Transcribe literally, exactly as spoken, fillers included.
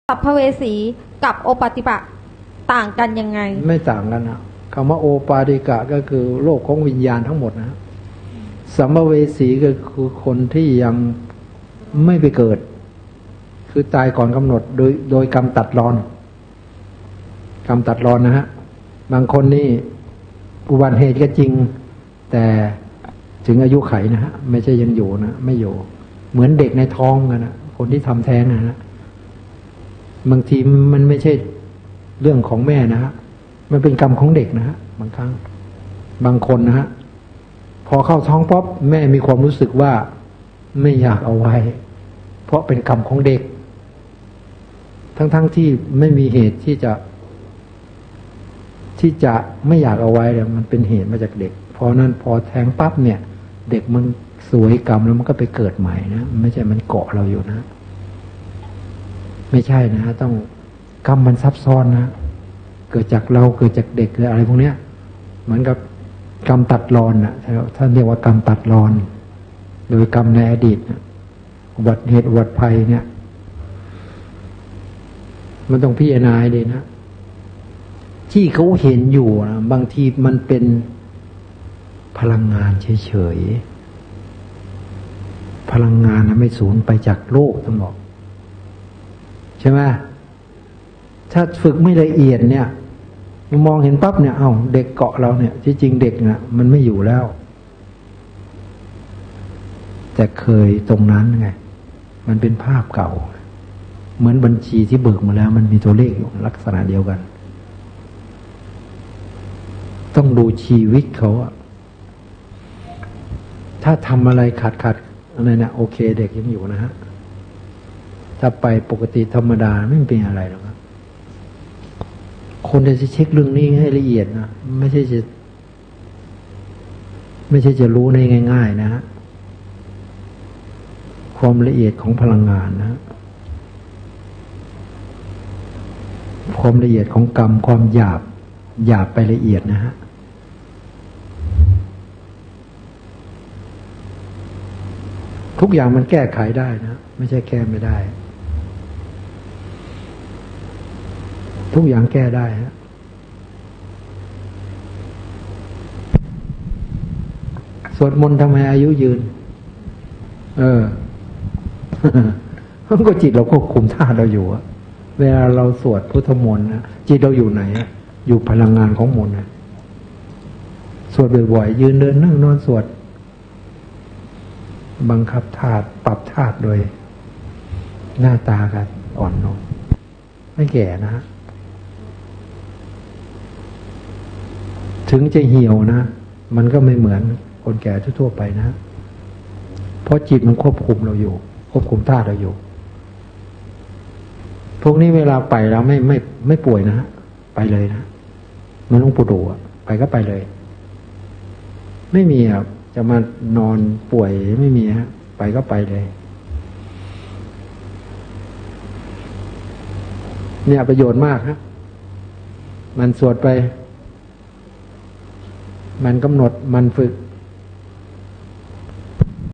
สัพพเวสีกับโอปติปะต่างกันยังไงไม่ต่างกันนะคำว่าโอปาติกะก็คือโลกของวิญญาณทั้งหมดนะสัมภเวสีก็คือคนที่ยังไม่ไปเกิดคือตายก่อนกำหนดโดยโดยกรรมตัดรอนกรรมตัดรอนนะฮะบางคนนี่อุบัติเหตุก็จริงแต่ถึงอายุไขนะฮะไม่ใช่ยังอยู่นะไม่อยู่เหมือนเด็กในท้องกันนะคนที่ทำแท้งนะฮะบางทีมันไม่ใช่เรื่องของแม่นะฮะมันเป็นกรรมของเด็กนะฮะบางครั้งบางคนนะฮะพอเข้าท้องป๊อบแม่มีความรู้สึกว่าไม่อยากเอาไว้เพราะเป็นกรรมของเด็กทั้งๆ ท, ที่ไม่มีเหตุที่จะที่จะไม่อยากเอาไว้เลยมันเป็นเหตุมาจากเด็กพอนั้นพอแทงปั๊บเนี่ยเด็กมันสวยกรรมแล้วมันก็ไปเกิดใหม่นะไม่ใช่มันเกาะเราอยู่นะไม่ใช่นะต้องกรรมมันซับซ้อนนะเกิดจากเราเกิดจากเด็กหรืออะไรพวกเนี้ยเหมือนกับกรรมตัดรอนนะท่านเรียกว่ากรรมตัดรอนโดยกรรมในอดีตอุบัติเหตุอุบัติภัยเนี่ยมันต้องพิจารณาให้ดีนะที่เขาเห็นอยู่นะบางทีมันเป็นพลังงานเฉยๆพลังงานนะไม่สูญไปจากโลกทั้งหมดใช่ไหมถ้าฝึกไม่ละเอียดเนี่ยมองเห็นปั๊บเนี่ยเอ้าเด็กเกาะเราเนี่ยที่จริงเด็กเนี่ยมันไม่อยู่แล้วแต่เคยตรงนั้นไงมันเป็นภาพเก่าเหมือนบัญชีที่เบิกมาแล้วมันมีตัวเลขอยู่ลักษณะเดียวกันต้องดูชีวิตเขาอะถ้าทำอะไรขาดขาดอะไรนะโอเคเด็กยังอยู่นะฮะถ้าไปปกติธรรมดาไม่เป็นอะไรหรอกครับคนจะเช็คเรื่องนี้ให้ละเอียดนะไม่ใช่จะไม่ใช่จะรู้ในง่ายๆนะฮะความละเอียดของพลังงานนะความละเอียดของกรรมความหยาบหยาบไปละเอียดนะฮะทุกอย่างมันแก้ไขได้นะไม่ใช่แก้ไม่ได้ทุกอย่างแก้ได้ฮะสวดมนต์ทำไมอายุยืนเออมันก็จิตเราควบคุมธาตุเราอยู่อะเวลาเราสวดพุทธมนต์นะจิตเราอยู่ไหนอยู่พลังงานของมนต์นะสวดบ่อยๆยืนเดินนั่งนอนสวดบังคับธาตุปรับธาตุโดยหน้าตากันอ่อนลงไม่แก่นะถึงจะเหี่ยวนะมันก็ไม่เหมือนคนแก่ทั่วๆไปนะเพราะจิตมันควบคุมเราอยู่ควบคุมธาตุเราอยู่พวกนี้เวลาไปแล้วไม่ไม่ไม่ป่วยนะฮะไปเลยนะมันต้องปูดูอะไปก็ไปเลยไม่มีอ่ะจะมานอนป่วยไม่มีฮะไปก็ไปเลยเนี่ยประโยชน์มากครับมันสวดไปมันกำหนดมันฝึก